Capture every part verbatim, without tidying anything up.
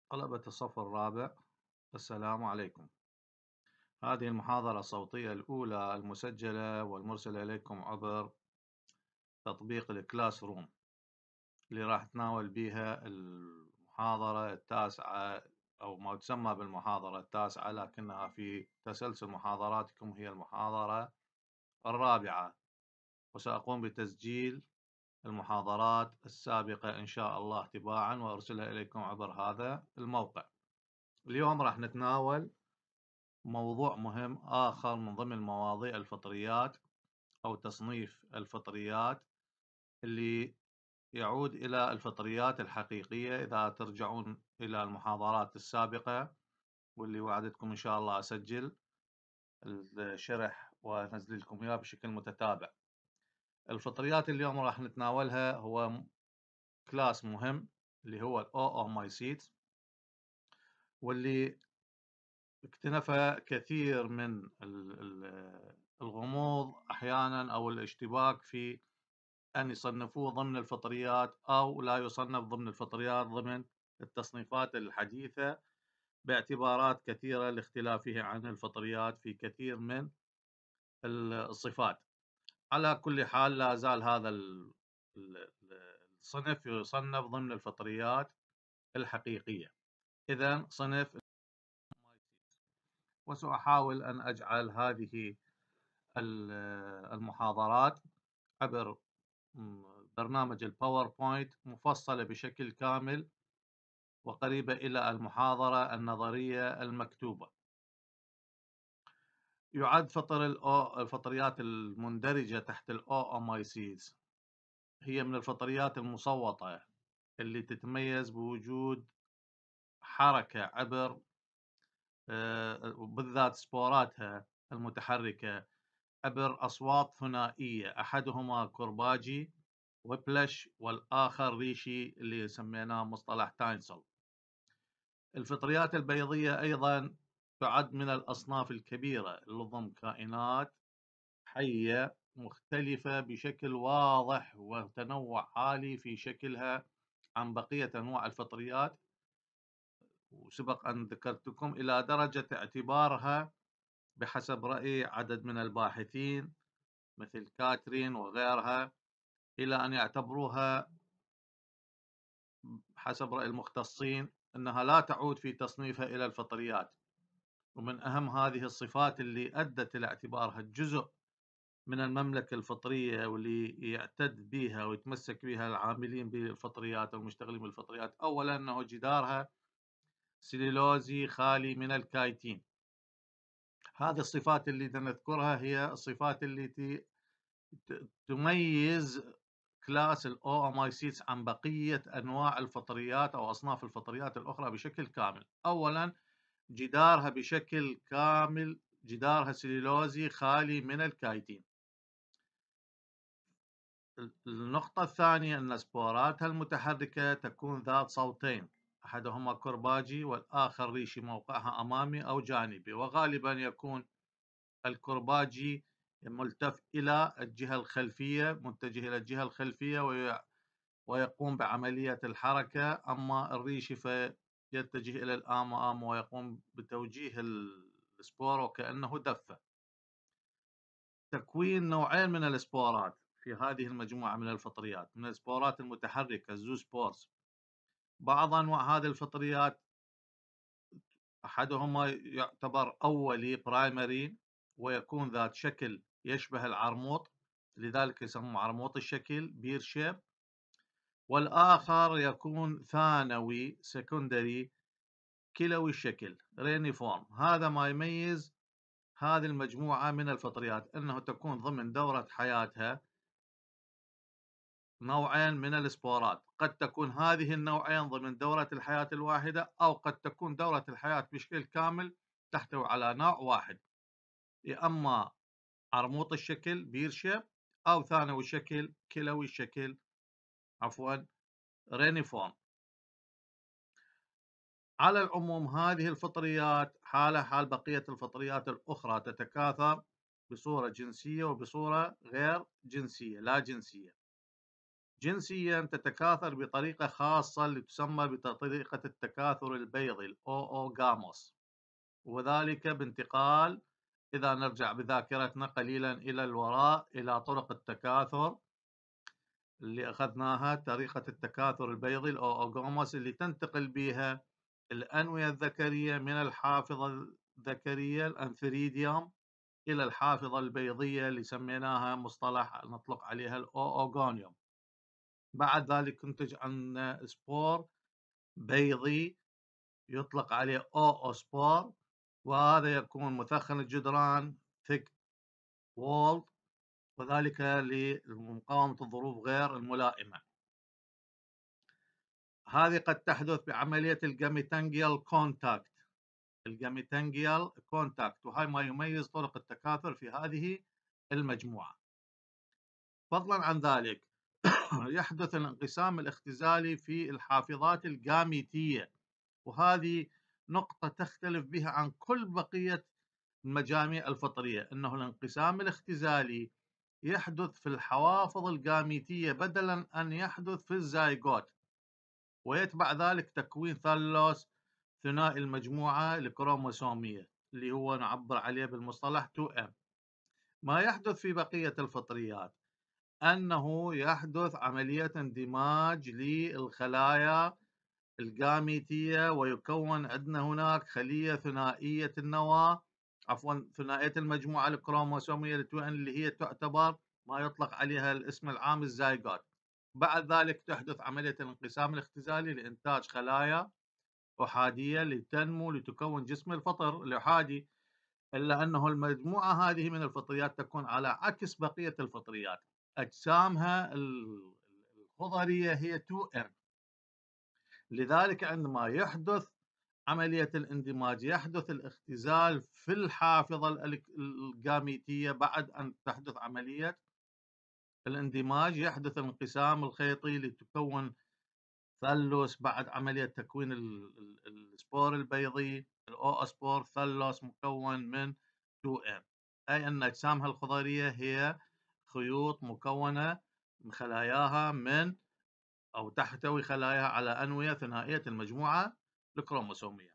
طلبة الصف الرابع، السلام عليكم. هذه المحاضرة الصوتية الأولى المسجلة والمرسلة إليكم عبر تطبيق الكلاس روم، اللي راح نتناول بها المحاضرة التاسعة أو ما تسمى بالمحاضرة التاسعة، لكنها في تسلسل محاضراتكم هي المحاضرة الرابعة، وسأقوم بتسجيل المحاضرات السابقة إن شاء الله تباعا وأرسلها إليكم عبر هذا الموقع. اليوم راح نتناول موضوع مهم آخر من ضمن مواضيع الفطريات أو تصنيف الفطريات، اللي يعود إلى الفطريات الحقيقية. إذا ترجعون إلى المحاضرات السابقة واللي وعدتكم إن شاء الله أسجل الشرح وأنزل لكم إياه بشكل متتابع. الفطريات اليوم راح نتناولها هو كلاس مهم اللي هو الأوأومايسيتس، واللي اكتنف كثير من الغموض أحيانا أو الاشتباك في أن يصنفوه ضمن الفطريات أو لا يصنف ضمن الفطريات ضمن التصنيفات الحديثة، باعتبارات كثيرة لاختلافه عن الفطريات في كثير من الصفات. على كل حال لا زال هذا الصنف يصنف ضمن الفطريات الحقيقية. إذن صنف، وسأحاول أن أجعل هذه المحاضرات عبر برنامج الباوربوينت مفصلة بشكل كامل وقريبة إلى المحاضرة النظرية المكتوبة. يعد فطر الفطريات المندرجة تحت الأوأومايسيتس هي من الفطريات المصوتة اللي تتميز بوجود حركة عبر بالذات سبوراتها المتحركة عبر أصوات ثنائية، أحدهما كرباجي وبلش والآخر ريشي اللي سميناه مصطلح تاينسل. الفطريات البيضية أيضا تعد من الأصناف الكبيرة اللي تضم كائنات حية مختلفة بشكل واضح وتنوع عالي في شكلها عن بقية أنواع الفطريات، وسبق أن ذكرتكم إلى درجة اعتبارها بحسب رأي عدد من الباحثين مثل كاترين وغيرها إلى أن يعتبروها حسب رأي المختصين أنها لا تعود في تصنيفها إلى الفطريات. ومن أهم هذه الصفات اللي أدت إلى اعتبارها جزء من المملكة الفطرية واللي يعتد بها ويتمسك بها العاملين بالفطريات والمشتغلين بالفطريات، أولا أنه جدارها سليلوزي خالي من الكايتين. هذه الصفات اللي نذكرها هي الصفات اللي تميز كلاس الأوأومايسيتس عن بقية أنواع الفطريات أو أصناف الفطريات الأخرى بشكل كامل. أولا جدارها بشكل كامل جدارها سليلوزي خالي من الكايتين. النقطة الثانية أن سبوراتها المتحركة تكون ذات صوتين، أحدهما كرباجي والآخر ريشي موقعها أمامي أو جانبي، وغالبا يكون الكرباجي ملتف إلى الجهة الخلفية، متجه إلى الجهة الخلفية ويقوم بعملية الحركة، أما الريشي فيتجه إلى الأمام ويقوم بتوجيه السبور وكأنه دفة. تكوين نوعين من السبورات في هذه المجموعة من الفطريات، من السبورات المتحركة الزوسبورز. بعض أنواع هذه الفطريات أحدهما يعتبر أولي برايمري ويكون ذات شكل يشبه العرموط، لذلك يسمى عرموط الشكل بير شيب، والآخر يكون ثانوي سكندري كلوي الشكل رينيفورم. هذا ما يميز هذه المجموعة من الفطريات، أنه تكون ضمن دورة حياتها نوعين من السبورات. قد تكون هذه النوعين ضمن دورة الحياة الواحدة، أو قد تكون دورة الحياة بشكل كامل تحتوي على نوع واحد، يا أما عرموط الشكل بير شيب أو ثانوي الشكل كلوي الشكل عفوا رينيفورم. على العموم هذه الفطريات حالة حال بقية الفطريات الأخرى تتكاثر بصورة جنسية وبصورة غير جنسية لا جنسية. جنسيا تتكاثر بطريقة خاصة اللي تسمى بطريقة التكاثر البيضي الأوغاموس، وذلك بانتقال، إذا نرجع بذاكرتنا قليلا إلى الوراء إلى طرق التكاثر اللي أخذناها، طريقة التكاثر البيضي الأوغاموس اللي تنتقل بها الأنوية الذكرية من الحافظة الذكرية الأنثريديوم إلى الحافظة البيضية اللي سميناها مصطلح نطلق عليها الأوغونيوم. بعد ذلك ينتج عنا سبور بيضي يطلق عليه أوسبور، وهذا يكون مثخن الجدران thick walled، وذلك لمقاومة الظروف غير الملائمة. هذه قد تحدث بعملية الجاميتانجيال كونتاكت الجاميتانجيال كونتاكت وهي ما يميز طرق التكاثر في هذه المجموعة. فضلا عن ذلك يحدث الانقسام الاختزالي في الحافظات الجاميتية، وهذه نقطة تختلف بها عن كل بقية المجاميع الفطرية، أنه الانقسام الاختزالي يحدث في الحوافظ الجاميتية بدلا أن يحدث في الزايغوت، ويتبع ذلك تكوين ثالوث ثنائي المجموعة الكروموسومية اللي هو نعبر عليه بالمصطلح تو إم. ما يحدث في بقية الفطريات أنه يحدث عملية اندماج للخلايا الجاميتية، ويكون عندنا هناك خلية ثنائية النواة عفوا ثنائية المجموعة الكروموسومية اللي هي تعتبر ما يطلق عليها الاسم العام الزايغوت. بعد ذلك تحدث عملية الانقسام الاختزالي لإنتاج خلايا أحادية لتنمو لتكون جسم الفطر الأحادي، إلا أنه المجموعة هذه من الفطريات تكون على عكس بقية الفطريات، أجسامها الخضرية هي تو إم. لذلك عندما يحدث عملية الاندماج يحدث الاختزال في الحافظة الجاميتية، بعد أن تحدث عملية الاندماج يحدث الانقسام الخيطي لتكون ثلث، بعد عملية تكوين السبور البيضي الأوسبور ثلث مكون من تو إم، أي أن أجسامها الخضرية هي خيوط مكونة من خلاياها من أو تحتوي خلاياها على أنوية ثنائية المجموعة الكروموسومية.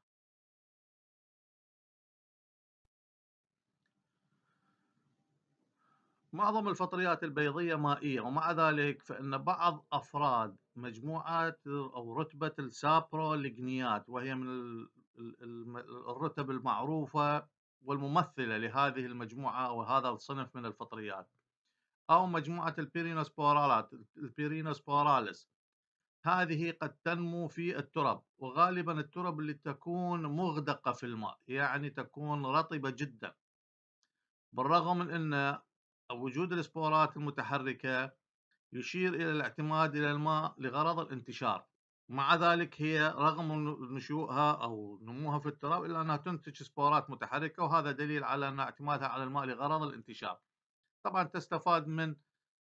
معظم الفطريات البيضية مائية، ومع ذلك فإن بعض أفراد مجموعات أو رتبة السابروليجنيات، وهي من الرتب المعروفة والممثلة لهذه المجموعة أو هذا الصنف من الفطريات، أو مجموعة البيرينوسبورالات البيرينوسبوراليس، هذه قد تنمو في الترب، وغالبا الترب اللي تكون مغدقة في الماء، يعني تكون رطبة جدا، بالرغم من أن وجود السبورات المتحركة يشير إلى الاعتماد إلى الماء لغرض الانتشار. مع ذلك هي رغم نشوئها أو نموها في التراب إلا أنها تنتج سبورات متحركة، وهذا دليل على أن اعتمادها على الماء لغرض الانتشار. طبعا تستفاد من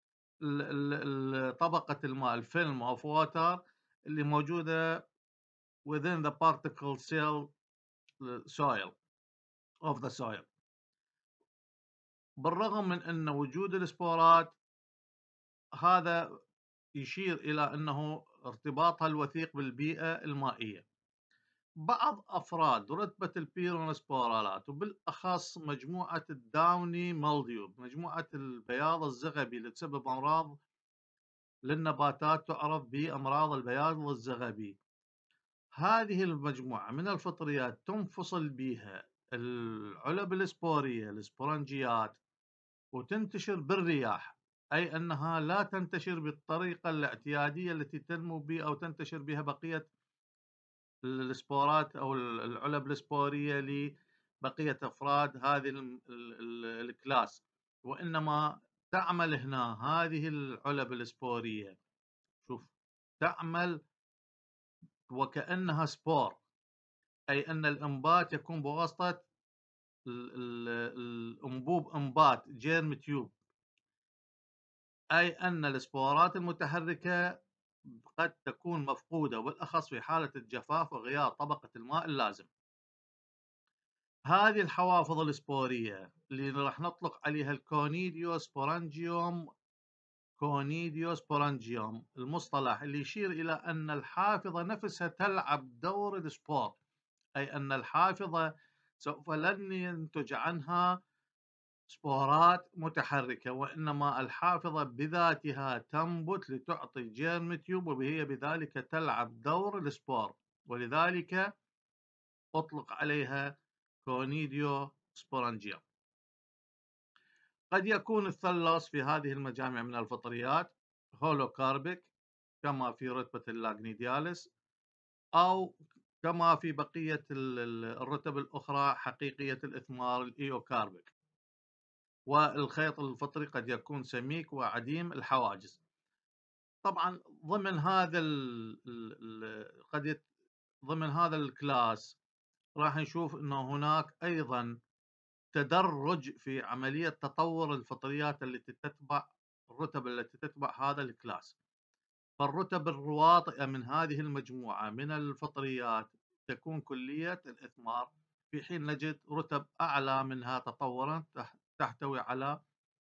طبقة الماء الفيلم أو ووتر اللي موجودة within the particle cell soil of the soil. بالرغم من أن وجود السبورات هذا يشير إلى أنه ارتباطها الوثيق بالبيئة المائية. بعض أفراد رتبة البيرونسبورالات وبالأخص مجموعة الداوني مالديو، مجموعة البياض الزغبي اللي تسبب أمراض للنباتات تعرف بأمراض البياض الزغبي، هذه المجموعة من الفطريات تنفصل بها العلب السبورية السبورنجيات وتنتشر بالرياح، أي أنها لا تنتشر بالطريقة الاعتيادية التي تنمو بها أو تنتشر بها بقية السبورات أو العلب السبورية لبقية أفراد هذه الكلاس، وإنما تعمل هنا هذه العلب السبورية، شوف، تعمل وكأنها سبور، أي أن الإنبات يكون بواسطة الأنبوب إنبات جيرم تيوب، أي أن السبورات المتحركة قد تكون مفقودة، وبالأخص في حالة الجفاف وغياب طبقة الماء اللازم. هذه الحوافظ السبورية اللي راح نطلق عليها الكونيديو سبورانجيوم كونيديو سبورانجيوم، المصطلح اللي يشير إلى أن الحافظة نفسها تلعب دور السبور، أي أن الحافظة سوف لن ينتج عنها سبورات متحركة، وإنما الحافظة بذاتها تنبت لتعطي جيرم تيوب، وهي بذلك تلعب دور السبور، ولذلك أطلق عليها كونيديو سبورانجيوم. قد يكون الثلث في هذه المجامع من الفطريات هولوكاربيك كما في رتبة اللاجنيدياليس، أو كما في بقية الرتب الأخرى حقيقية الإثمار الإيوكاربيك. والخيط الفطري قد يكون سميك وعديم الحواجز. طبعا ضمن هذا ال ال قد يت ضمن هذا الكلاس راح نشوف أنه هناك أيضا تدرج في عملية تطور الفطريات التي تتبع الرتب التي تتبع هذا الكلاس. فالرتب الواطئة من هذه المجموعة من الفطريات تكون كلية الإثمار، في حين نجد رتب أعلى منها تطورا تحتوي على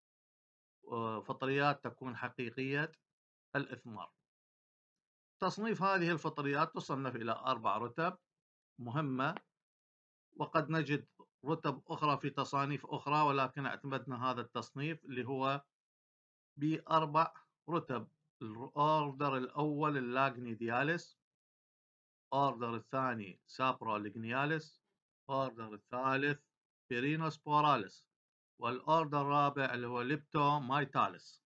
فطريات تكون حقيقية الإثمار. تصنيف هذه الفطريات تصنف إلى أربع رتب مهمة، وقد نجد رتب أخرى في تصانيف أخرى، ولكن اعتمدنا هذا التصنيف اللي هو بأربع رتب. الأوردر الأول اللاجنيدياليس، الأوردر الثاني سابروليجنياليس، الأوردر الثالث بيرينوسبوراليس، والأوردر الرابع اللي هو ليبتومايتاليس.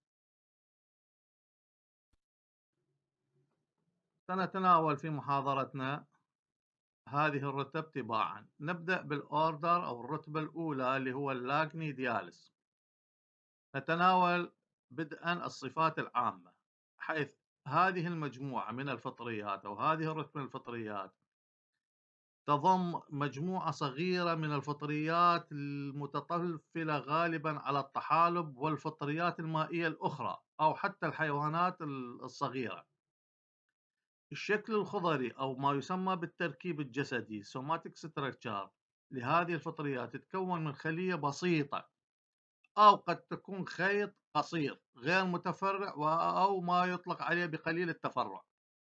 سنتناول في محاضرتنا هذه الرتب تباعا. نبدأ بالأوردر أو الرتبة الأولى اللي هو اللاجنيدياليس. نتناول بدءا الصفات العامة، حيث هذه المجموعة من الفطريات أو هذه الرتبة من الفطريات تضم مجموعة صغيرة من الفطريات المتطفلة غالبا على الطحالب والفطريات المائية الأخرى أو حتى الحيوانات الصغيرة. الشكل الخضري أو ما يسمى بالتركيب الجسدي somatic structure لهذه الفطريات تتكون من خلية بسيطة، أو قد تكون خيط قصير غير متفرع أو ما يطلق عليه بقليل التفرع.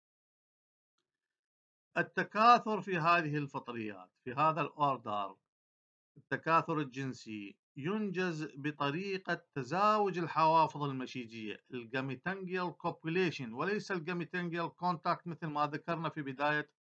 التكاثر في هذه الفطريات في هذا الأوردر، التكاثر الجنسي ينجز بطريقة تزاوج الحوافظ المشيجية الجاميتنجيال كوبوليشن، وليس الجاميتنجيال كونتاكت مثل ما ذكرنا في بداية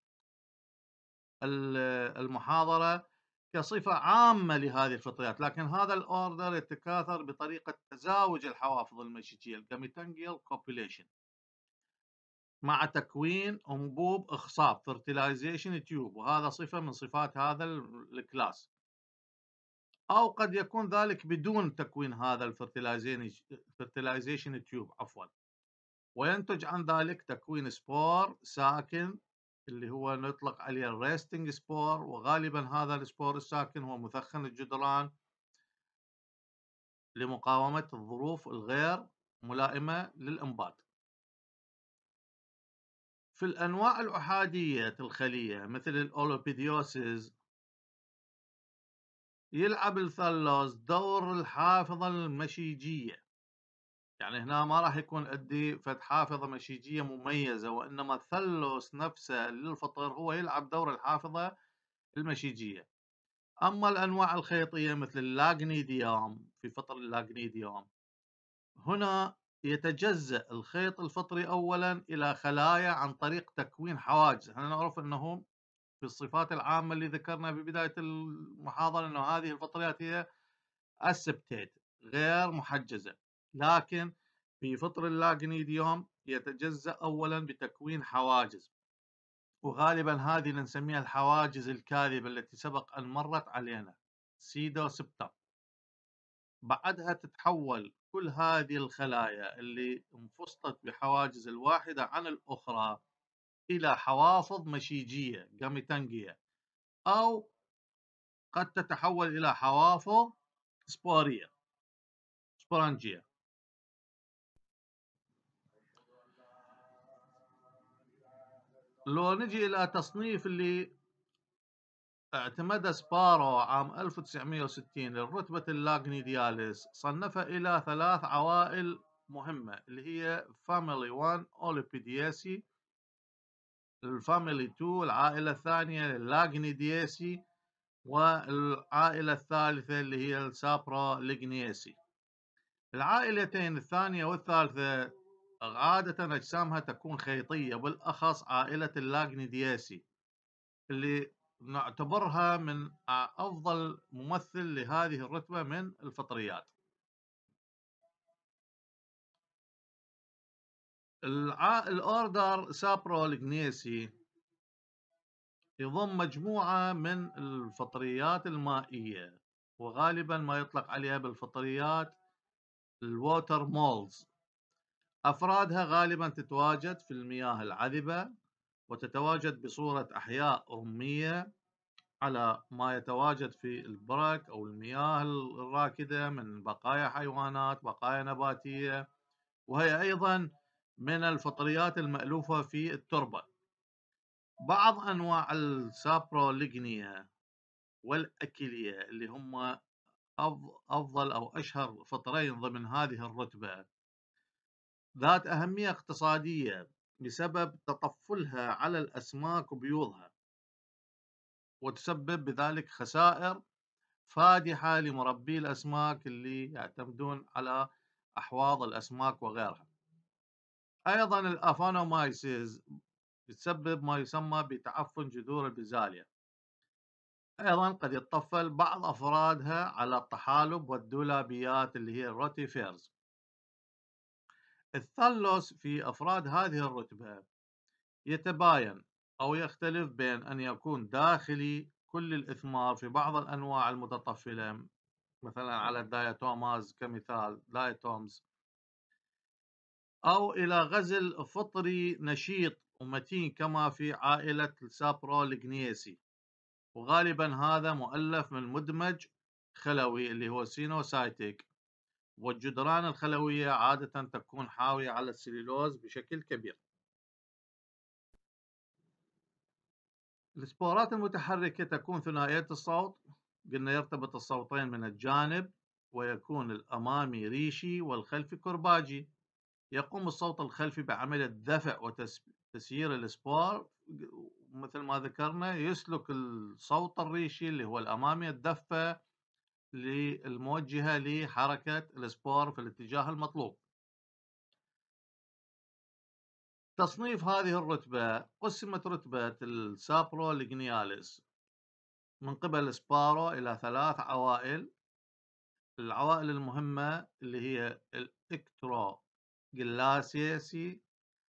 المحاضرة كصفة عامة لهذه الفطريات، لكن هذا الأوردر يتكاثر بطريقة تزاوج الحوافظ المشيجية الجاميتنجيال كوبوليشن مع تكوين أنبوب إخصاب fertilization tube، وهذا صفة من صفات هذا الكلاس. أو قد يكون ذلك بدون تكوين هذا الفرتلايزيشن تيوب عفوا، وينتج عن ذلك تكوين سبور ساكن اللي هو نطلق عليه الريستنج سبور، وغالبا هذا السبور الساكن هو مثخن الجدران لمقاومة الظروف الغير ملائمة للإنبات. في الأنواع الأحادية الخلية مثل الأولوبيديوسيس يلعب الثلوث دور الحافظة المشيجية، يعني هنا ما راح يكون عندي فد حافظة مشيجية مميزة، وإنما الثلث نفسه للفطر هو يلعب دور الحافظة المشيجية. أما الأنواع الخيطية مثل اللاجنيديوم، في فطر اللاجنيديوم هنا يتجزأ الخيط الفطري أولا إلى خلايا عن طريق تكوين حواجز. احنا نعرف أنه في الصفات العامة اللي ذكرنا في بداية المحاضرة أنه هذه الفطريات هي السبتيت غير محجزة، لكن في فطر اللاجنيديوم يتجزأ أولا بتكوين حواجز، وغالبا هذه نسميها الحواجز الكاذبة التي سبق أن مرت علينا سيدو سبتم. بعدها تتحول كل هذه الخلايا اللي انفصلت بحواجز الواحدة عن الأخرى إلى حوافظ مشيجية جاميتنجية، أو قد تتحول إلى حوافظ سبورية سبورانجية. لو نجي إلى تصنيف اللي اعتمد سبارو عام ألف وتسعمئة وستين لرتبة اللاجنيدياليس، صنفها إلى ثلاث عوائل مهمة اللي هي فاميلي واحد أوليبيدياسي، الفاميلي اثنين العائلة الثانية اللاجنيدياسي، والعائلة الثالثة اللي هي السابروليجنياسي. العائلتين الثانية والثالثة عادة أجسامها تكون خيطية، بالأخص عائلة اللاجنيدياسي اللي نعتبرها من أفضل ممثل لهذه الرتبة من الفطريات. الأوردر سابروليجنيسي يضم مجموعة من الفطريات المائية، وغالبا ما يطلق عليها بالفطريات الووتر مولز. أفرادها غالبا تتواجد في المياه العذبة، وتتواجد بصورة أحياء رمية على ما يتواجد في البرك أو المياه الراكدة من بقايا حيوانات، بقايا نباتية، وهي أيضا من الفطريات المألوفة في التربة. بعض أنواع السابروليجنيا والأكيليا اللي هم أفضل أو أشهر فطرين ضمن هذه الرتبة ذات أهمية اقتصادية بسبب تطفلها على الأسماك وبيوضها، وتسبب بذلك خسائر فادحة لمربي الأسماك اللي يعتمدون على أحواض الأسماك وغيرها. أيضا الأفانومايسيس تسبب ما يسمى بتعفن جذور البزاليا. أيضا قد يتطفل بعض أفرادها على الطحالب والدولابيات اللي هي الروتيفيرز. الثلث في أفراد هذه الرتبة يتباين أو يختلف بين أن يكون داخلي كل الإثمار في بعض الأنواع المتطفلة، مثلا على الدايتوماز كمثال دايتومز، أو إلى غزل فطري نشيط ومتين كما في عائلة السابروليجنيسي، وغالبا هذا مؤلف من مدمج خلوي اللي هو سينوسايتيك، والجدران الخلوية عادة تكون حاوية على السليلوز بشكل كبير. السبورات المتحركة تكون ثنائية الصوت، قلنا يرتبط الصوتين من الجانب، ويكون الأمامي ريشي والخلفي كرباجي. يقوم الصوت الخلفي بعملية دفع وتسيير السبور، مثل ما ذكرنا يسلك الصوت الريشي اللي هو الأمامي الدفة الموجهة لحركة السبور في الاتجاه المطلوب. تصنيف هذه الرتبة: قسمت رتبة السابروليجنياليس من قبل سبارو إلى ثلاث عوائل. العوائل المهمة اللي هي الإكتروجلاسيسي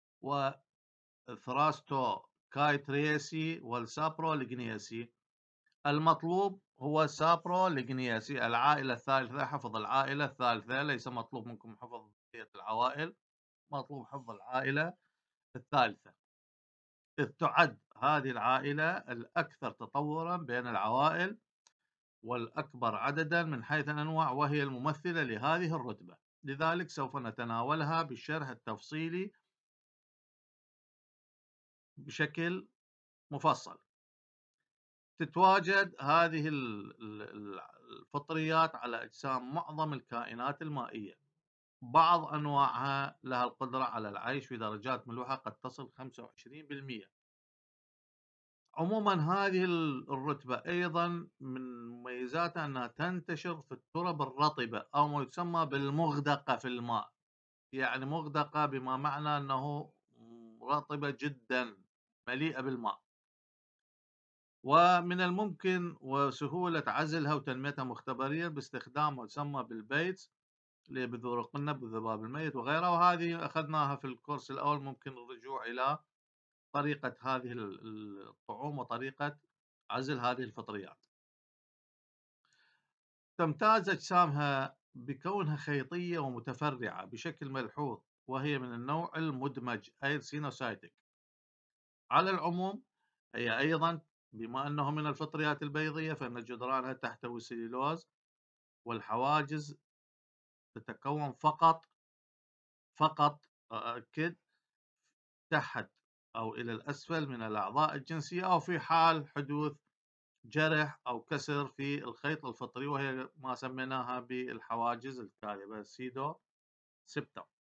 وثراستو كايتريسي والسابروليجنيسي. المطلوب هو السابروليجنيسي، العائلة الثالثة، حفظ العائلة الثالثة، ليس مطلوب منكم حفظ بقية العوائل، مطلوب حفظ العائلة الثالثة، إذ تعد هذه العائلة الأكثر تطورا بين العوائل والأكبر عددا من حيث الأنواع، وهي الممثلة لهذه الرتبة، لذلك سوف نتناولها بالشرح التفصيلي بشكل مفصل. تتواجد هذه الفطريات على أجسام معظم الكائنات المائية. بعض أنواعها لها القدرة على العيش في درجات ملوحة قد تصل خمسة وعشرين بالمئة. عموما هذه الرتبة أيضا من مميزاتها أنها تنتشر في الترب الرطبة أو ما يسمى بالمغدقة في الماء، يعني مغدقة بما معنى أنه رطبة جدا مليئة بالماء، ومن الممكن وسهولة عزلها وتنميتها مختبريا باستخدام ما يسمى بالبيتس اللي بذور القنب والذباب الميت وغيرها، وهذه أخذناها في الكورس الأول. ممكن الرجوع إلى طريقة هذه الطعوم وطريقة عزل هذه الفطريات. تمتاز أجسامها بكونها خيطية ومتفرعة بشكل ملحوظ، وهي من النوع المدمج أي السينوسايتيك. على العموم هي أيضا بما أنه من الفطريات البيضية فإن جدرانها تحتوي سليلوز، والحواجز تتكون فقط فقط أؤكد تحت أو إلى الأسفل من الأعضاء الجنسية، أو في حال حدوث جرح أو كسر في الخيط الفطري، وهي ما سميناها بالحواجز الكاذبة سيدو سبتم.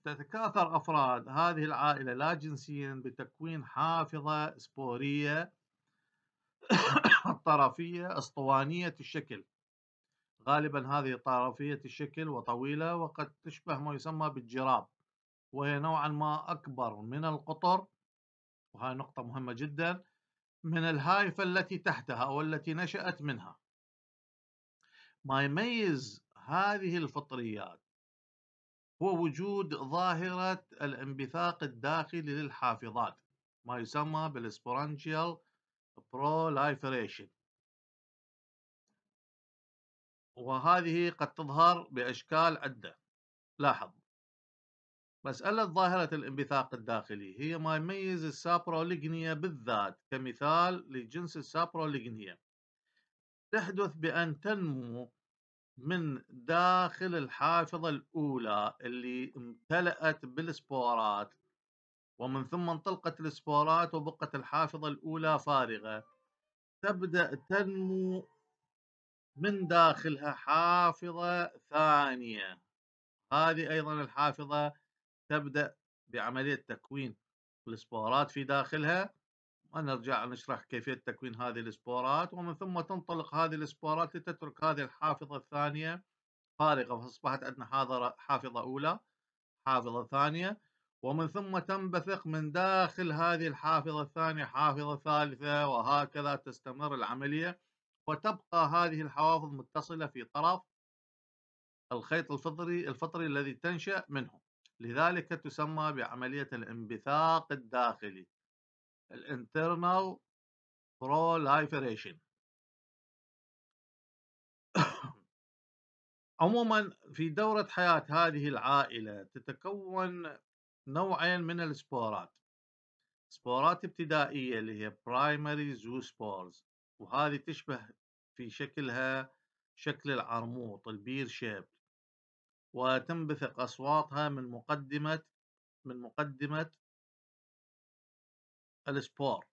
تتكاثر أفراد هذه العائلة لا جنسيا بتكوين حافظة سبورية طرفية اسطوانية الشكل، غالبا هذه طرفية الشكل وطويلة وقد تشبه ما يسمى بالجراب، وهي نوعا ما أكبر من القطر، وهذه نقطة مهمة جدا، من الهائفة التي تحتها أو التي نشأت منها. ما يميز هذه الفطريات هو وجود ظاهرة الانبثاق الداخلي للحافظات، ما يسمى بالسبورانجيال proliferation، وهذه قد تظهر بأشكال عدة. لاحظ، مسألة ظاهرة الانبثاق الداخلي هي ما يميز السابروليجنيا بالذات، كمثال لجنس السابروليجنيا تحدث بأن تنمو من داخل الحافظة الأولى اللي امتلأت بالسبورات، ومن ثم انطلقت السبورات وبقت الحافظة الأولى فارغة، تبدأ تنمو من داخلها حافظة ثانية. هذه أيضا الحافظة تبدأ بعملية تكوين السبورات في داخلها، ونرجع نشرح كيفية تكوين هذه السبورات، ومن ثم تنطلق هذه السبورات لتترك هذه الحافظة الثانية فارغة، فأصبحت عندنا حافظة أولى، حافظة ثانية، ومن ثم تنبثق من داخل هذه الحافظة الثانية حافظة ثالثة، وهكذا تستمر العملية، وتبقى هذه الحوافظ متصلة في طرف الخيط الفطري الفطري الذي تنشأ منه. لذلك تسمى بعملية الانبثاق الداخلي، الانترنال proliferation. عموما في دورة حياة هذه العائلة تتكون نوعين من السبورات، سبورات ابتدائية اللي هي primary zoospores، وهذه تشبه في شكلها شكل العرموط البير شيب، وتنبثق أصواتها من مقدمة من مقدمة السبور.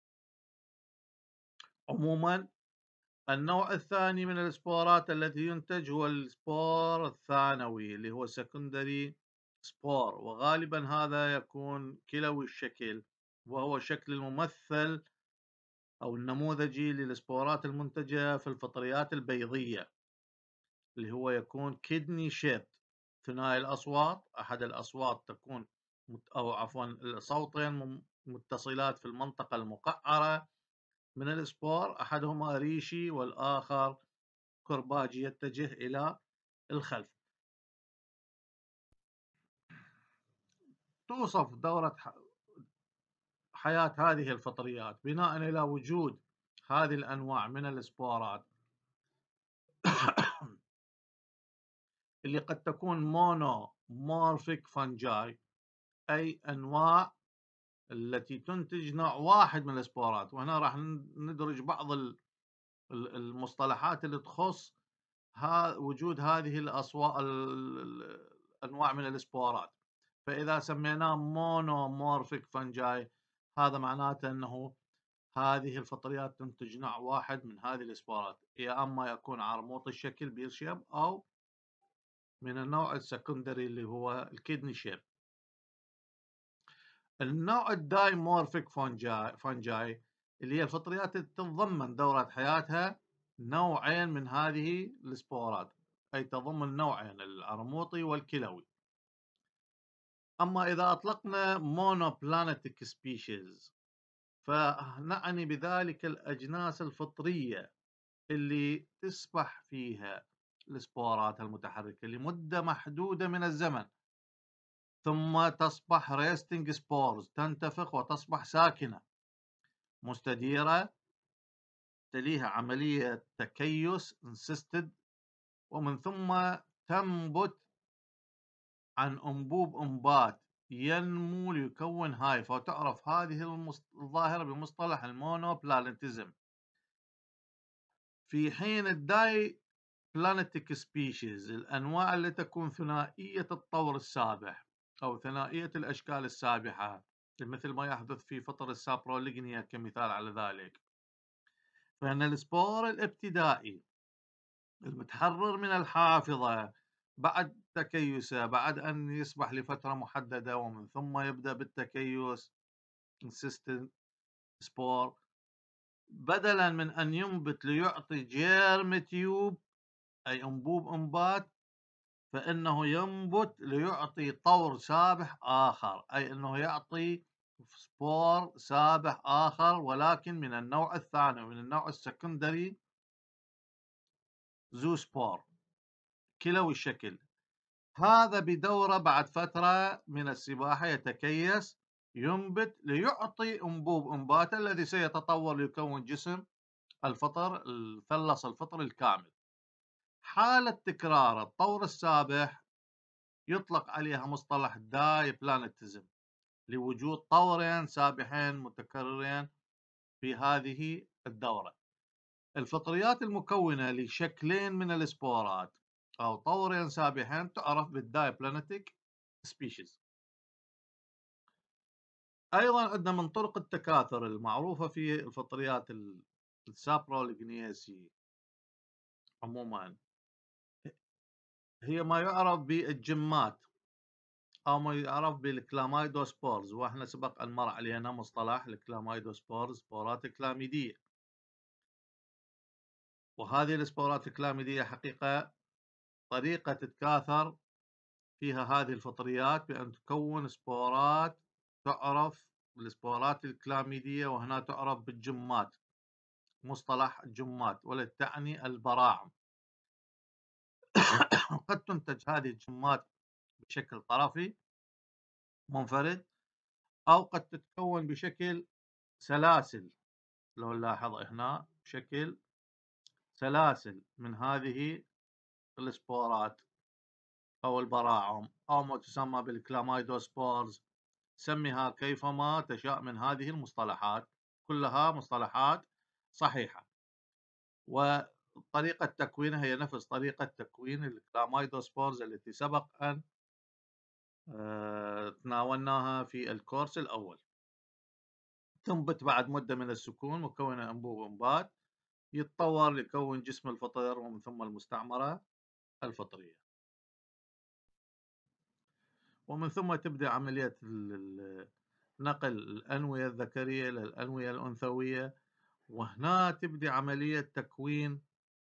عموما النوع الثاني من السبورات التي ينتج هو السبور الثانوي اللي هو secondary سبور، وغالبا هذا يكون كلوي الشكل، وهو شكل الممثل أو النموذجي للسبورات المنتجة في الفطريات البيضية، اللي هو يكون كدني شيب، ثنائي الأصوات، أحد الأصوات تكون أو عفوا الصوتين متصلات في المنطقة المقعرة من السبور، أحدهما ريشي والآخر كرباجي يتجه إلى الخلف. توصف دورة حياة هذه الفطريات بناء إلى وجود هذه الأنواع من السبورات اللي قد تكون مونومورفيك فانجاي، أي أنواع التي تنتج نوع واحد من السبورات. وهنا راح ندرج بعض المصطلحات اللي تخص وجود هذه الأصوات الأنواع من السبورات. فإذا سميناه مونومورفيك فانجاي هذا معناته أنه هذه الفطريات تنتج نوع واحد من هذه السبورات، يا أما يكون عرموط الشكل بير شيب أو من النوع السكندري اللي هو الكدني شيب. النوع الدايمورفيك فانجاي فانجاي اللي هي الفطريات تتضمن دورة حياتها نوعين من هذه السبورات، أي تضم النوعين العرموطي والكلوي. أما إذا أطلقنا مونوبلانيتيك سبيشيز فنعني بذلك الأجناس الفطرية اللي تسبح فيها السبورات المتحركة لمدة محدودة من الزمن، ثم تصبح ريستنج سبورز، تنتفخ وتصبح ساكنة مستديرة، تليها عملية تكيس انسيستد، ومن ثم تنبت عن أنبوب أنبات ينمو ليكون هايفة، وتعرف هذه الظاهرة بمصطلح المونوبلانيتيزم. في حين الداي بلانيتيك سبيشيز الأنواع اللي تكون ثنائية الطور السابح أو ثنائية الأشكال السابحة، مثل ما يحدث في فطر السابروليجنيا كمثال على ذلك، فإن السبور الابتدائي المتحرر من الحافظة بعد تكيسه بعد أن يسبح لفترة محددة، ومن ثم يبدأ بالتكيس insistent spore، بدلا من أن ينبت ليعطي جيرم تيوب أي أنبوب إنبات، فإنه ينبت ليعطي طور سابح آخر، أي أنه يعطي سبور سابح آخر ولكن من النوع الثاني، من النوع السكندري زو سبور كلوي الشكل. هذا بدورة بعد فترة من السباحة يتكيس، ينبت ليعطي أنبوب إنبات الذي سيتطور ليكون جسم الفطر الفلس الفطر الكامل. حالة تكرار الطور السابح يطلق عليها مصطلح داي بلانتزم، لوجود طورين سابحين متكررين في هذه الدورة. الفطريات المكونة لشكلين من السبورات أو طورين سابحين تعرف بالدايبلانتيك سبيشيز. أيضا عندنا من طرق التكاثر المعروفة في الفطريات السابروليجنيسي عموما هي ما يعرف بالجمات أو ما يعرف بالكلاميدوسبورز، وإحنا سبق أن مر علينا مصطلح الكلاميدوسبورز سبورات كلاميدية. وهذه السبورات الكلاميدية حقيقة طريقة تتكاثر فيها هذه الفطريات بأن تكون سبورات تعرف بالسبورات الكلاميدية، وهنا تعرف بالجمات، مصطلح الجمات، ولا تعني البراعم. قد تنتج هذه الجمات بشكل طرفي منفرد، أو قد تتكون بشكل سلاسل، لو نلاحظ هنا بشكل سلاسل من هذه السبورات أو البراعم، أو ما تسمى بالكلاميدوسبورز. سميها كيفما تشاء من هذه المصطلحات، كلها مصطلحات صحيحة. وطريقة تكوينها هي نفس طريقة تكوين الكلاميدوسبورز التي سبق أن تناولناها في الكورس الأول. تنبت بعد مدة من السكون مكونة أنبوب إنبات، يتطور ليكون جسم الفطر ومن ثم المستعمرة الفطرية، ومن ثم تبدأ عملية نقل الأنوية الذكرية إلى الأنوية الأنثوية، وهنا تبدأ عملية تكوين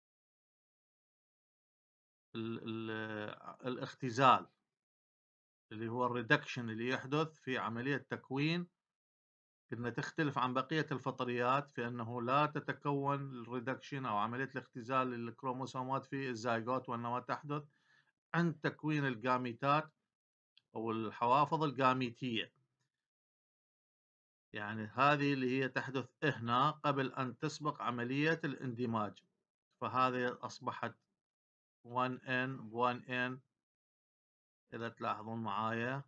ال ال الاختزال اللي هو الريدكشن اللي يحدث في عملية تكوين. كنا تختلف عن بقية الفطريات في أنه لا تتكون الريدكشن أو عملية الاختزال للكروموسومات في الزيغوت، وإنما تحدث عند تكوين الجاميتات أو الحوافظ الجاميتية. يعني هذه اللي هي تحدث هنا قبل أن تسبق عملية الاندماج، فهذه أصبحت واحد إن واحد إن إذا تلاحظون معايا.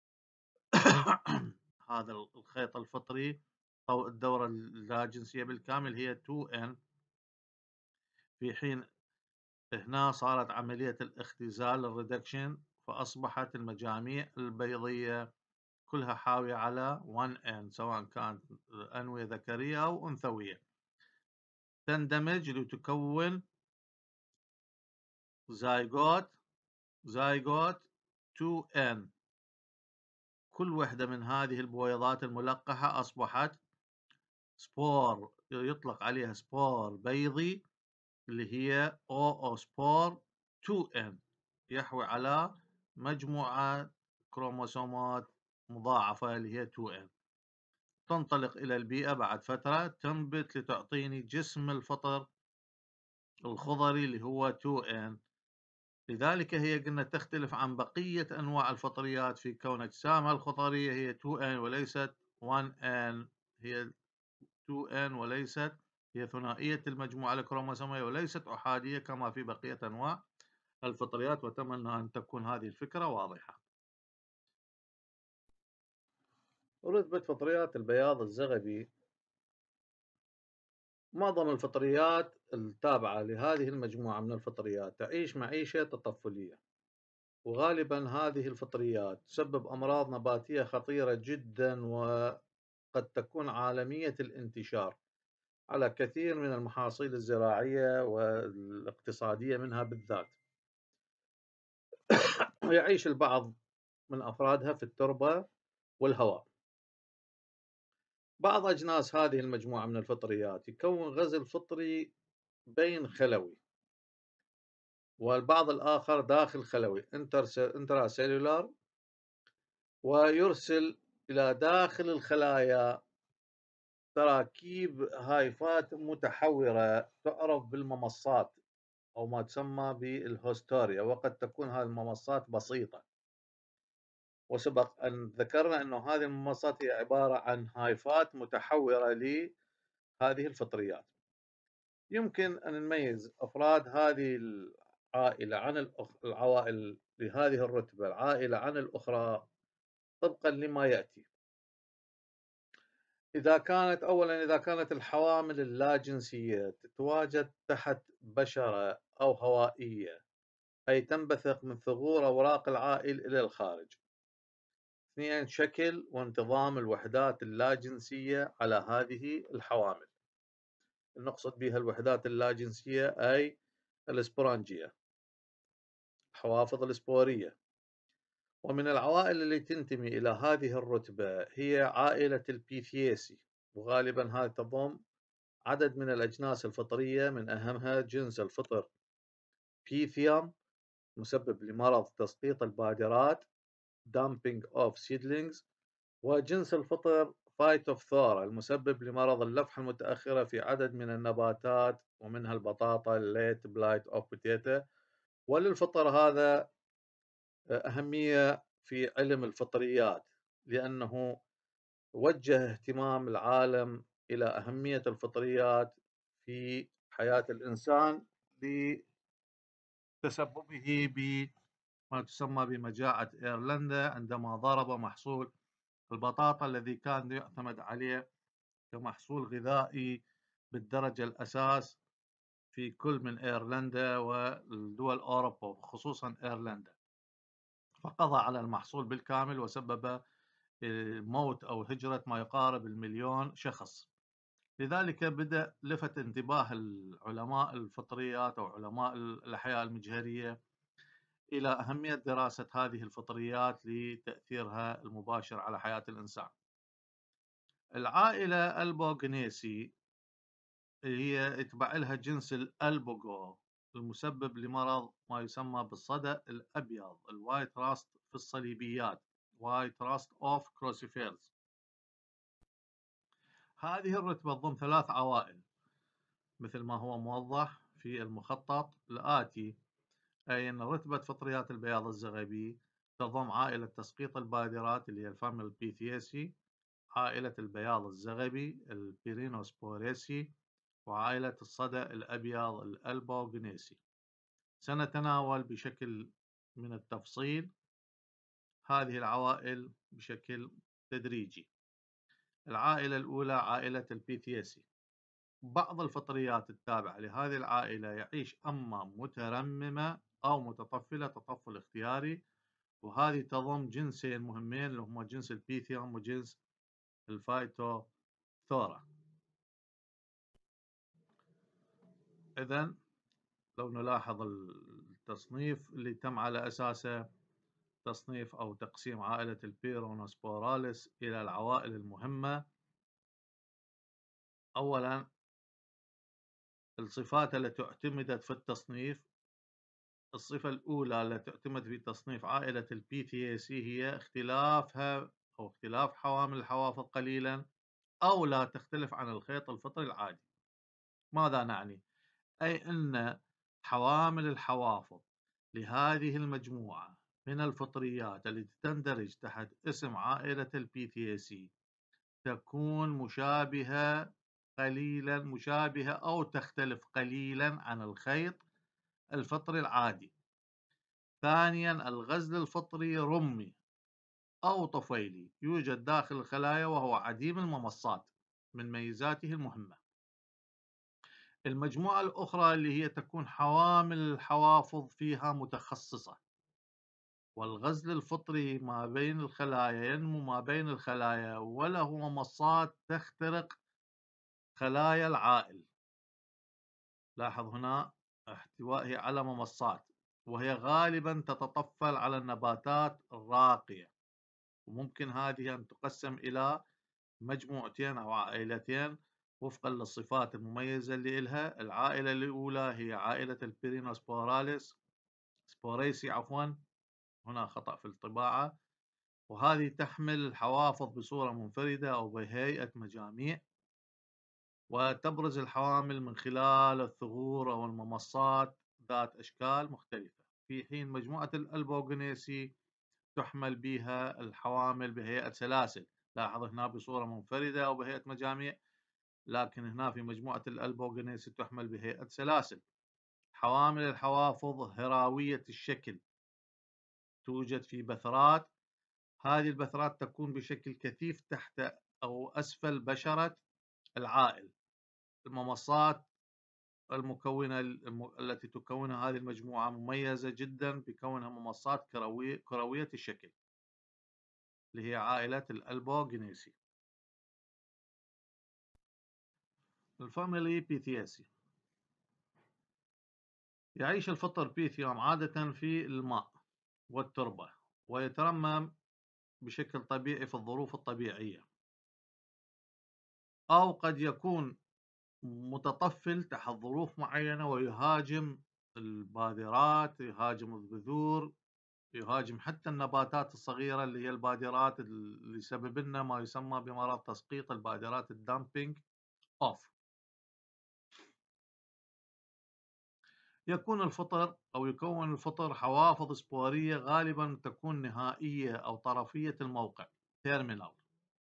هذا الخيط الفطري أو الدورة اللاجنسية بالكامل هي اثنين إن، في حين هنا صارت عملية الاختزال الريدكشن، فأصبحت المجاميع البيضية كلها حاوية على واحد إن، سواء كانت أنوية ذكرية أو أنثوية، تندمج لتكون زايغوت زايغوت اثنين إن. كل وحدة من هذه البويضات الملقحة أصبحت سبور، يطلق عليها سبور بيضي اللي هي أو سبور اثنين إن، يحوي على مجموعة كروموسومات مضاعفة اللي هي اثنين إن. تنطلق إلى البيئة بعد فترة، تنبت لتعطيني جسم الفطر الخضري اللي هو اثنين إن. لذلك هي قلنا تختلف عن بقية أنواع الفطريات في كون أجسامها الخضرية هي اثنين إن وليست واحد إن، هي اثنين إن وليست، هي ثنائية المجموعة الكروموسومية وليست أحادية كما في بقية أنواع الفطريات. وأتمنى أن تكون هذه الفكرة واضحة. رتبة فطريات البياض الزغبي. معظم الفطريات التابعة لهذه المجموعة من الفطريات تعيش معيشة تطفلية، وغالبا هذه الفطريات تسبب أمراض نباتية خطيرة جدا، وقد تكون عالمية الانتشار على كثير من المحاصيل الزراعية والاقتصادية منها بالذات. ويعيش البعض من أفرادها في التربة والهواء. بعض أجناس هذه المجموعة من الفطريات يكون غزل فطري بين خلوي، والبعض الآخر داخل خلوي انتراسيلولار، ويرسل إلى داخل الخلايا تراكيب هايفات متحورة تعرف بالممصات أو ما تسمى بالهوستوريا، وقد تكون هذه الممصات بسيطة. وسبق أن ذكرنا أن هذه الممصات هي عبارة عن هايفات متحورة لهذه الفطريات. يمكن أن نميز أفراد هذه العائلة عن العوائل لهذه الرتبة العائلة عن الأخرى طبقا لما يأتي. إذا كانت أولا إذا كانت الحوامل اللاجنسية تتواجد تحت بشرة أو هوائية، أي تنبثق من ثغور أوراق العائل إلى الخارج. اثنين، شكل وانتظام الوحدات اللاجنسية على هذه الحوامل. نقصد بها الوحدات اللاجنسية أي الاسبورانجية، الحوافظ الاسبورية. ومن العوائل اللي تنتمي إلى هذه الرتبة هي عائلة البيثياسي، وغالبا هذه تضم عدد من الأجناس الفطرية، من أهمها جنس الفطر بيثيوم مسبب لمرض تسقيط البادرات dumping of seedlings، وجنس الفطر فايتوفثورا المسبب لمرض اللفحة المتأخرة في عدد من النباتات ومنها البطاطا late blight of potato. وللفطر هذا أهمية في علم الفطريات، لأنه وجه اهتمام العالم إلى أهمية الفطريات في حياة الإنسان لتسببه بما تسمى بمجاعة إيرلندا عندما ضرب محصول البطاطا الذي كان يعتمد عليه كمحصول غذائي بالدرجة الأساس في كل من إيرلندا والدول أوروبا وخصوصا إيرلندا، فقضى على المحصول بالكامل وسبب موت أو هجرة ما يقارب المليون شخص. لذلك بدأ لفت انتباه العلماء الفطريات أو علماء الأحياء المجهرية إلى أهمية دراسة هذه الفطريات لتأثيرها المباشر على حياة الإنسان. العائلة البوغنيسي هي يتبع لها جنس الألبوغو المسبب لمرض ما يسمى بالصدأ الأبيض الوايت راست في الصليبيات وايت راست أوف كروسيفيرز. هذه الرتبة تضم ثلاث عوائل مثل ما هو موضح في المخطط الآتي، أي أن رتبة فطريات البياض الزغبي تضم عائلة تسقيط البادرات اللي هي الفاميل بيثياسي، عائلة البياض الزغبي البيرينوسبوريسي، وعائلة الصدأ الأبيض الألبوغنيسي. سنتناول بشكل من التفصيل هذه العوائل بشكل تدريجي. العائلة الأولى عائلة البيثياسي. بعض الفطريات التابعة لهذه العائلة يعيش أما مترممة أو متطفلة تطفل اختياري، وهذه تضم جنسين مهمين اللي هما جنس البيثيوم وجنس الفايتوثورا. إذن لو نلاحظ التصنيف اللي تم على أساسه تصنيف أو تقسيم عائلة البيرونوسبوراليس إلى العوائل المهمة. أولا الصفات التي اعتمدت في التصنيف. الصفة الأولى التي اعتمدت في تصنيف عائلة البيثياسي هي اختلافها أو اختلاف حوامل الحوافظ قليلا أو لا تختلف عن الخيط الفطري العادي. ماذا نعني؟ أي أن حوامل الحوافظ لهذه المجموعة من الفطريات التي تندرج تحت اسم عائلة البيثياسي تكون مشابهة قليلا مشابهة أو تختلف قليلا عن الخيط الفطري العادي. ثانيا الغزل الفطري رمي أو طفيلي يوجد داخل الخلايا وهو عديم الممصات من ميزاته المهمة. المجموعة الأخرى اللي هي تكون حوامل الحوافظ فيها متخصصة، والغزل الفطري ما بين الخلايا ينمو ما بين الخلايا وله ممصات تخترق خلايا العائل. لاحظ هنا احتوائه على ممصات وهي غالبا تتطفل على النباتات الراقية، وممكن هذه أن تقسم إلى مجموعتين أو عائلتين وفقا للصفات المميزة اللي إلها. العائلة الأولى هي عائلة البيرينوسبوراليس سبوريسي عفوا، هنا خطأ في الطباعة، وهذه تحمل الحوافظ بصورة منفردة أو بهيئة مجاميع، وتبرز الحوامل من خلال الثغور أو الممصات ذات أشكال مختلفة، في حين مجموعة الألبوغنيسي تحمل بها الحوامل بهيئة سلاسل. لاحظ هنا بصورة منفردة أو بهيئة مجاميع، لكن هنا في مجموعة الألبوغنيسي تحمل بهيئة سلاسل. حوامل الحوافظ هراوية الشكل، توجد في بثرات، هذه البثرات تكون بشكل كثيف تحت أو أسفل بشرة العائل. الممصات المكونة الم... التي تكونها هذه المجموعة مميزة جدا بكونها ممصات كروية, كروية الشكل، اللي هي عائلة الألبوغنيسي. الفاميلي بيثياسي. يعيش الفطر بيثيوم عادة في الماء والتربة، ويترمم بشكل طبيعي في الظروف الطبيعية، أو قد يكون متطفل تحت ظروف معينة ويهاجم البادرات، يهاجم البذور، يهاجم حتى النباتات الصغيرة اللي هي البادرات، اللي يسبب لنا ما يسمى بمرض تسقيط البادرات الدامبينج أوف. يكون الفطر أو يكون الفطر حوافظ سبورية غالبا تكون نهائية أو طرفية الموقع تيرمينال.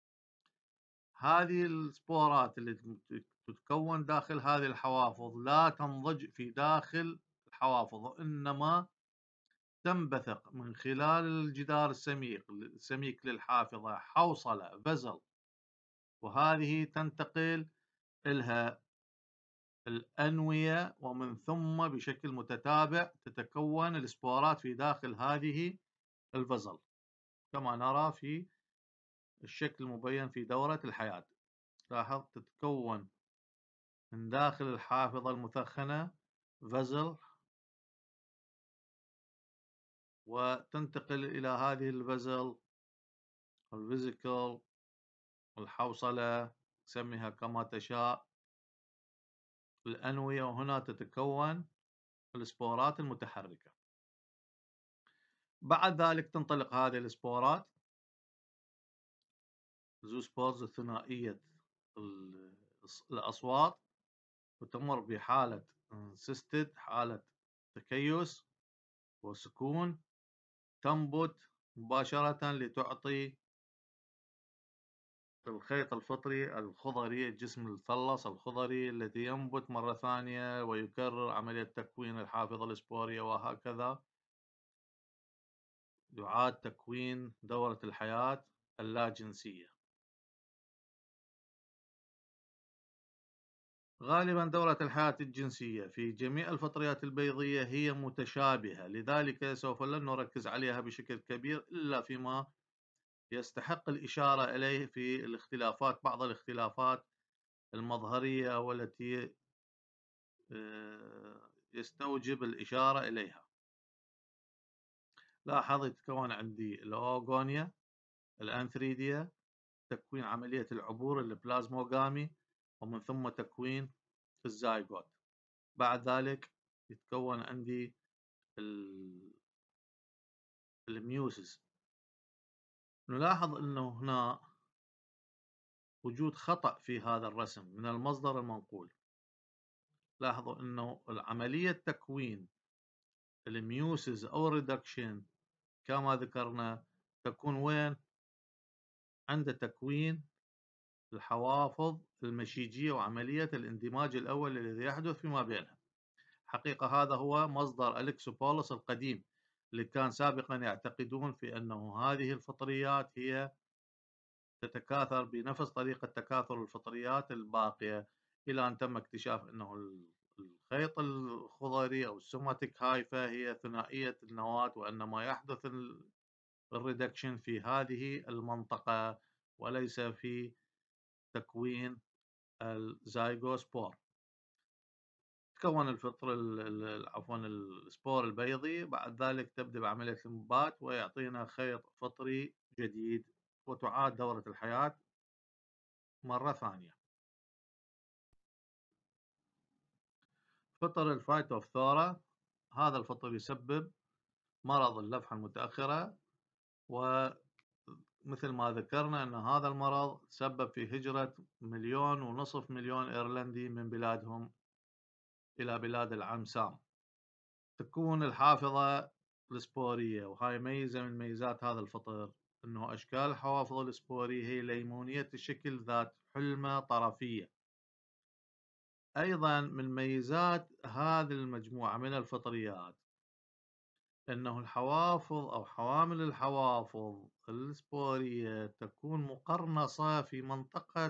هذه السبورات اللي تتكون داخل هذه الحوافظ لا تنضج في داخل الحوافظ، وإنما تنبثق من خلال الجدار السميك السميك للحافظة، حوصلة فزل، وهذه تنتقل إلها الأنوية، ومن ثم بشكل متتابع تتكون السبورات في داخل هذه الفزل كما نرى في الشكل المبين في دورة الحياة. لاحظ تتكون من داخل الحافظة المثخنة فزل، وتنتقل إلى هذه الفزل الفيزيكال الحوصلة، سميها كما تشاء، الأنوية، وهنا تتكون السبورات المتحركة. بعد ذلك تنطلق هذه السبورات زوسبورز الثنائية الأصوات، وتمر بحالة سيستد، حالة تكيس وسكون، تنبت مباشرة لتعطي الخيط الفطري الخضري، الجسم الثلص الخضري الذي ينبت مرة ثانية ويكرر عملية تكوين الحافظة السبورية، وهكذا يعاد تكوين دورة الحياة اللاجنسية. غالبا دورة الحياة الجنسية في جميع الفطريات البيضية هي متشابهة، لذلك سوف لن نركز عليها بشكل كبير إلا فيما يستحق الإشارة إليه في الاختلافات، بعض الاختلافات المظهرية والتي يستوجب الإشارة إليها. لاحظ يتكون عندي الأوغونيا، الأنثريديا، تكوين عملية العبور البلازموغامي، ومن ثم تكوين الزايغوت. بعد ذلك يتكون عندي الميوسيس. نلاحظ أنه هنا وجود خطأ في هذا الرسم من المصدر المنقول. لاحظوا أنه عملية تكوين الميوسيس أو الريدكشن كما ذكرنا تكون وين؟ عند تكوين الحوافظ المشيجية وعملية الاندماج الأول الذي يحدث فيما بينها. حقيقة هذا هو مصدر أليكسوبولوس القديم، اللي كان سابقا يعتقدون في أنه هذه الفطريات هي تتكاثر بنفس طريقة تكاثر الفطريات الباقية، إلى أن تم اكتشاف أنه الخيط الخضري أو السوماتيك هايفا هي ثنائية النواة، وأن ما يحدث الريدكشن في هذه المنطقة وليس في تكوين الزايغوسبور. تكون الفطر عفوا السبور البيضي، بعد ذلك تبدأ بعملية الانبات ويعطينا خيط فطري جديد، وتعاد دورة الحياة مرة ثانية. فطر الفايتوفثورا، هذا الفطر يسبب مرض اللفحة المتأخرة، ومثل ما ذكرنا أن هذا المرض سبب في هجرة مليون ونصف مليون إيرلندي من بلادهم إلى بلاد العم سام. تكون الحافظة السبورية، وهاي ميزة من ميزات هذا الفطر، أنه أشكال الحوافظ السبورية هي ليمونية الشكل ذات حلمة طرفية. أيضا من ميزات هذه المجموعة من الفطريات أنه الحوافظ أو حوامل الحوافظ السبورية تكون مقرنصة في منطقة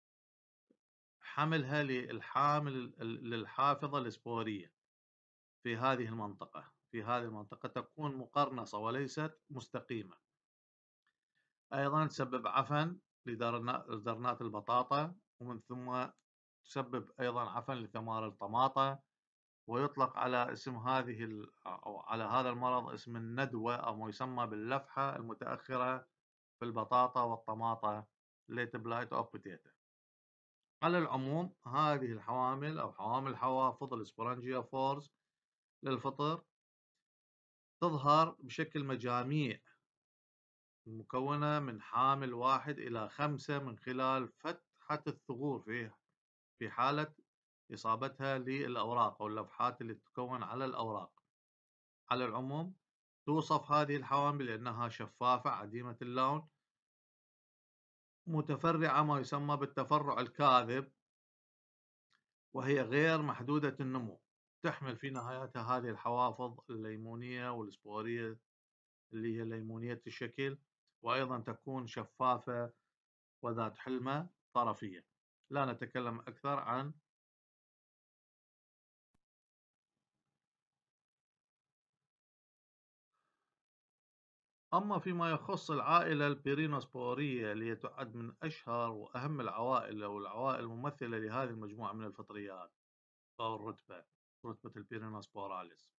حملها للحامل للحافظة السبورية. في هذه المنطقة في هذه المنطقة تكون مقرنصة وليست مستقيمة. أيضا تسبب عفن لدرنات البطاطا، ومن ثم تسبب أيضا عفن لثمار الطماطة، ويطلق على اسم هذه أو على هذا المرض اسم الندوة، أو ما يسمى باللفحة المتأخرة في البطاطا والطماطة late blight of potato. على العموم هذه الحوامل أو حوامل حوافظ السبورانجيا فورز للفطر تظهر بشكل مجاميع مكونة من حامل واحد إلى خمسة من خلال فتحة الثغور فيه في حالة إصابتها للأوراق أو اللفحات اللي تتكون على الأوراق. على العموم توصف هذه الحوامل لأنها شفافة عديمة اللون، متفرعة ما يسمى بالتفرع الكاذب، وهي غير محدودة النمو. تحمل في نهايتها هذه الحوافظ الليمونية والسبورية اللي هي ليمونية الشكل، وأيضا تكون شفافة وذات حلمة طرفية. لا نتكلم أكثر عن أما فيما يخص العائلة البيرينوسبورية، اللي تعد من أشهر وأهم العوائل أو العوائل الممثلة لهذه المجموعة من الفطريات أو الرتبة رتبة البيرينوسبوراليس،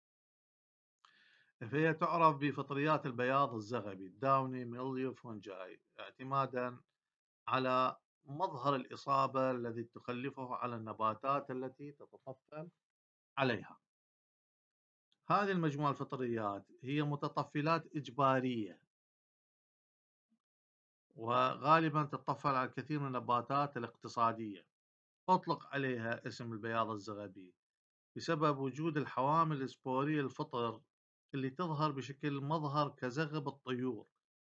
فهي تعرف بفطريات البياض الزغبي الداوني ميليو فونجاي، اعتمادا على مظهر الإصابة الذي تخلفه على النباتات التي تتطفل عليها. هذه المجموعة الفطريات هي متطفلات إجبارية، وغالبا تتطفل على الكثير من النباتات الاقتصادية. أطلق عليها اسم البياض الزغبي بسبب وجود الحوامل السبورية الفطر اللي تظهر بشكل مظهر كزغب الطيور،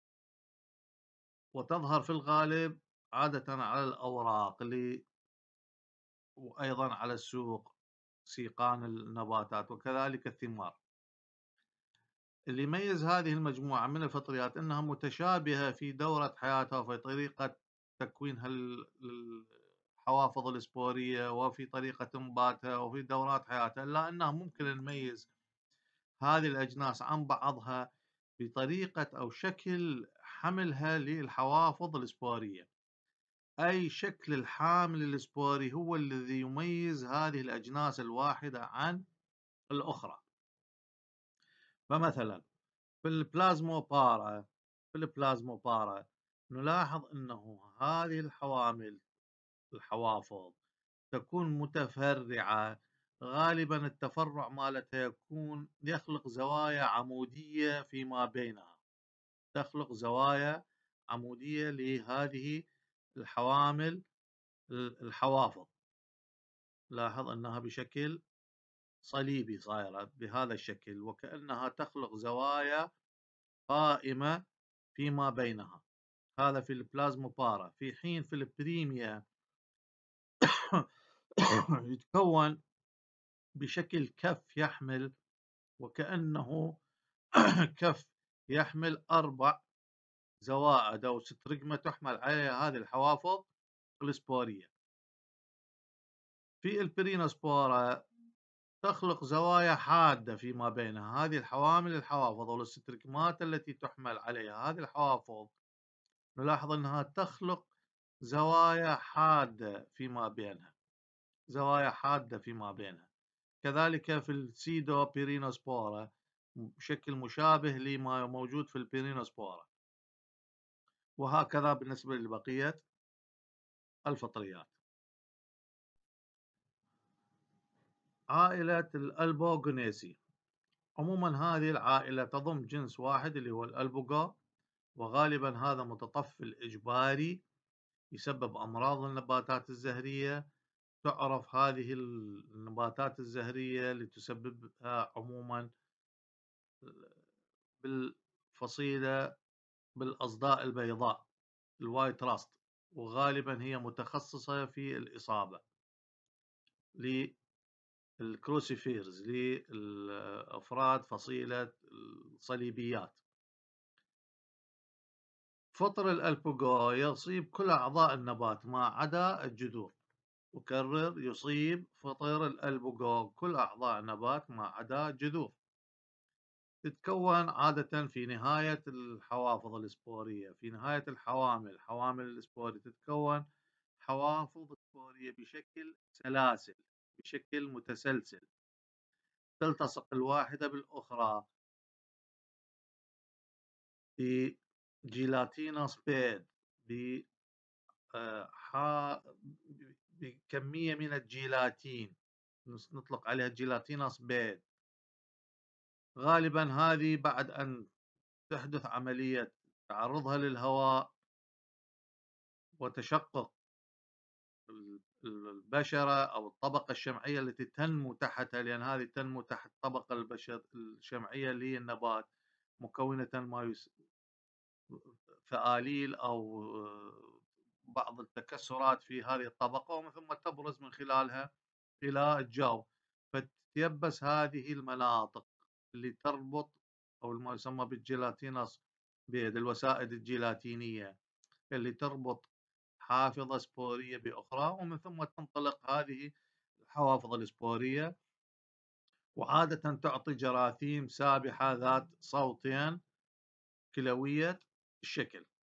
وتظهر في الغالب عادة على الأوراق اللي وأيضا على السوق سيقان النباتات وكذلك الثمار. اللي يميز هذه المجموعة من الفطريات أنها متشابهة في دورة حياتها وفي طريقة تكوينها الحوافظ السبورية وفي طريقة انباتها وفي دورات حياتها، إلا أنها ممكن نميز هذه الأجناس عن بعضها بطريقة أو شكل حملها للحوافظ السبورية. أي شكل الحامل السبوري هو الذي يميز هذه الأجناس الواحدة عن الأخرى. فمثلا في البلازموبارا في البلازموبارا نلاحظ أنه هذه الحوامل الحوافظ تكون متفرعة، غالبا التفرع مالتها يكون يخلق زوايا عمودية فيما بينها تخلق زوايا عمودية لهذه الحوامل الحوافظ. لاحظ أنها بشكل صليبي صايرة بهذا الشكل، وكأنها تخلق زوايا قائمة فيما بينها. هذا في البلازموبارا، في حين في البريميا يتكون بشكل كف يحمل وكأنه كف يحمل أربع زوائد أو سترجمة تحمل عليها هذه الحوافظ السبورية. في البرينوسبورا تخلق زوايا حادة فيما بينها. هذه الحوامل الحوافظ أو الاسترجمات التي تحمل عليها هذه الحوافظ نلاحظ أنها تخلق زوايا حادة فيما بينها. زوايا حادة فيما بينها. كذلك في السيدو بيرينوسبورا بشكل مشابه لما موجود في البيرينوسبورا، وهكذا بالنسبة لبقية الفطريات. عائلة الألبوغنيسي، عموما هذه العائلة تضم جنس واحد اللي هو الألبوغا، وغالبا هذا متطفل إجباري يسبب أمراض النباتات الزهرية. تعرف هذه النباتات الزهرية اللي تسببها عموما بالفصيلة بالأصداء البيضاء الوايت راست، وغالبا هي متخصصة في الإصابة للكروسيفيرز للأفراد فصيلة الصليبيات. فطر الألبوغو يصيب كل أعضاء النبات ما عدا الجذور. أكرر، يصيب فطر الألبوغو كل أعضاء النبات ما عدا الجذور. تتكون عادة في نهاية الحوافظ السبورية، في نهاية الحوامل حوامل السبورية تتكون حوافظ سبورية بشكل سلاسل بشكل متسلسل، تلتصق الواحدة بالأخرى بجيلاتينوس بيد بكمية من الجيلاتين نطلق عليها جيلاتينوس بيد. غالبا هذه بعد أن تحدث عملية تعرضها للهواء وتشقق البشرة أو الطبقة الشمعية التي تنمو تحتها، لأن هذه تنمو تحت الطبقة البشر الشمعية للنبات مكونة ما يس... فآليل أو بعض التكسرات في هذه الطبقة، ومن ثم تبرز من خلالها إلى الجو، فتتيبس هذه المناطق اللي تربط أو ما يسمى بالجيلاتينوس بيد الوسائد الجيلاتينية اللي تربط حافظة سبورية بأخرى، ومن ثم تنطلق هذه الحوافظ السبورية، وعادة تعطي جراثيم سابحة ذات صوتين كلوية الشكل.